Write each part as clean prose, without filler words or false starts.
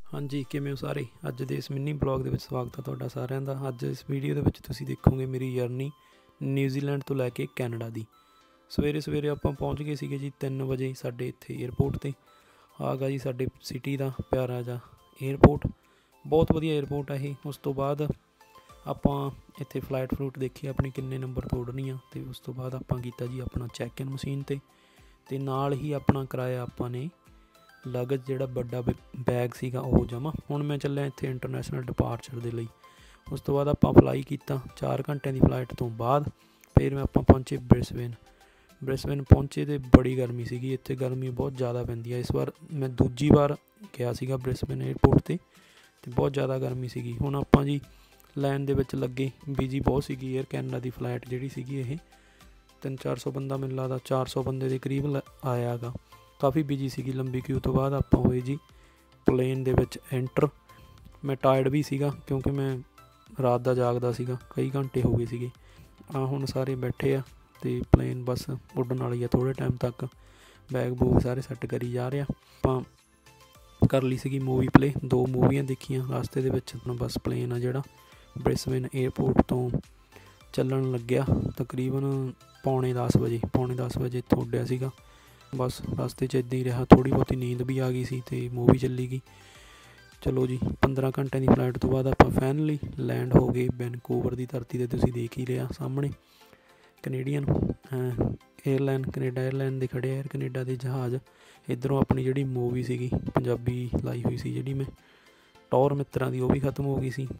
हाँ जी, किवें हो सारे। अज दे इस मिनी ब्लॉग दे विच स्वागत है तुहाडा सारिਆਂ ਦਾ। अज इस वीडियो दे विच तुसीं देखोगे मेरी जर्नी न्यूजीलैंड तो लैके कैनेडा दी। सवेरे सवेरे आपां पहुँच गए सीगे जी 3 वजे साडे इत्थे एयरपोर्ट ते। आ गा जी साडे सिटी दा प्यारा जा एयरपोर्ट, बहुत वधिया एयरपोर्ट है ये। उस तो बाद आपां इत्थे फ्लाइट फ्लूट देखी अपनी किन्ने नंबर तोड़नी आ, ते उस तो बाद आपां कीता जी अपना चैक इन मशीन ते नाल ही अपना कराया आपां ने लगज जिहड़ा बड़ा बैग सीगा वो जमा। हुण मैं चलिया इत्थे इंटरनैशनल डिपार्चर दे लई। उस तो बाद आपां फ्लाई कीता 4 घंटे की फ्लाइट तो बाद फिर मैं आपां पहुँचे ब्रिसबेन पहुँचे तो बड़ी गर्मी सीगी। इत्थे गर्मी बहुत ज़्यादा पैंदी है। इस बार मैं दूजी बार गया सीगा ब्रिसबेन एयरपोर्ट ते बहुत ज़्यादा गर्मी सीगी। हुण आपां जी लाइन दे विच लगे, बिजी बहुत सीगी। एयर कैनेडा की फ्लाइट जिहड़ी सीगी ये 300-400 बंदा मैनूं लगदा 400 बंदे के करीब आया गा। काफ़ी बिजी सीगी, लंबी क्यू तो बाद आपां होए जी प्लेन दे विच एंटर। मैं टायर्ड भी सीगा क्योंकि मैं रात दा जागदा सीगा, कई घंटे हो गए सीगे। हुण सारे बैठे आ ते प्लेन बस उड्डण वाली है थोड़े टाइम तक। बैग बूग सारे सैट करी जा रहे आपां। कर ली सीगी मूवी प्ले, 2 मूवियां देखियां रास्ते दे विच। बस प्लेन आ जिहड़ा ब्रिसबेन एयरपोर्ट तो ਚੱਲਣ ਲੱਗਿਆ तकरीबन पौने 10 ਵਜੇ ਇੱਥੋਂ ਉੱਡਿਆ ਸੀਗਾ। बस रास्ते च इदां ही रहा, थोड़ी बहुती नींद भी आ गई सी ते मूवी चली गई। चलो जी 15 घंटे की फ्लाइट तो बाद आपां फाइनली लैंड हो गए वैनकूवर की धरती ते। तुसीं देख ही लिया सामने कनेडियन एयरलाइन, कनेडा एयरलाइन दे खड़े एयर कनेडा के जहाज़। इधरों अपनी जिहड़ी मूवी सीगी पंजाबी लाई हुई सी जिहड़ी मैं टौर मित्तरां दी, वो भी खत्म हो गई सी।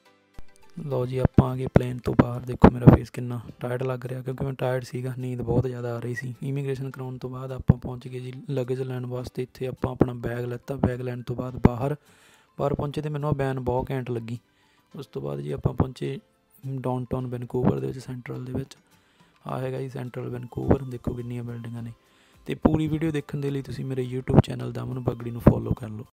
लो जी आप आ गए प्लेन तो बाहर। देखो मेरा फेस कितना टायर्ड लग रहा क्योंकि मैं टायर्ड सीगा, नींद बहुत ज़्यादा आ रही सी। इमीग्रेशन कराने तो बाद आप पहुँच गए जी लगेज लैन वास्ते। इत्थे आप अपना बैग लैता, बैग लैन तो बाद बाहर पहुँचे तो मैनूं बैन बहुत घैंट लगी। उस तो बाद जी आप पहुँचे डाउनटाउन वैनकूवर दे सेंट्रल दे विच। आ हैगा जी सेंट्रल वैनकूवर। देखो किन्नियां बिल्डिंगां ने। ते पूरी वीडियो देखने के लिए तुसीं मेरे यूट्यूब चैनल दमन बगड़ी नूं फॉलो कर लो।